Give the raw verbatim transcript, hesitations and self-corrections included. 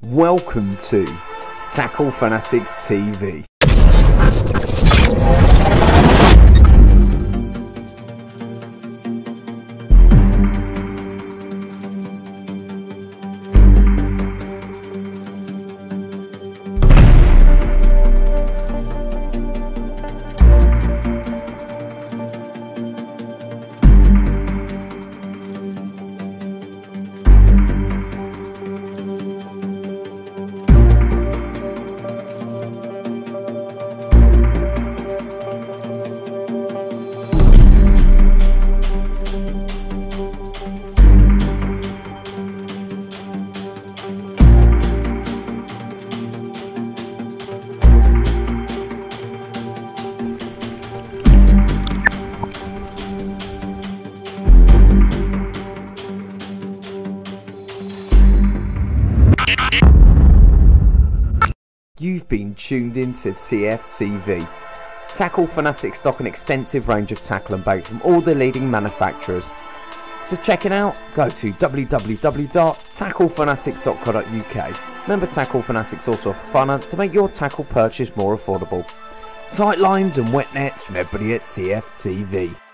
Welcome to Tackle Fanatics T V. You've been tuned into T F T V. Tackle Fanatics stock an extensive range of tackle and bait from all the leading manufacturers. To check it out, go to w w w dot tackle fanatics dot co dot u k. Remember, Tackle Fanatics also offer finance to make your tackle purchase more affordable. Tight lines and wet nets from everybody at T F T V.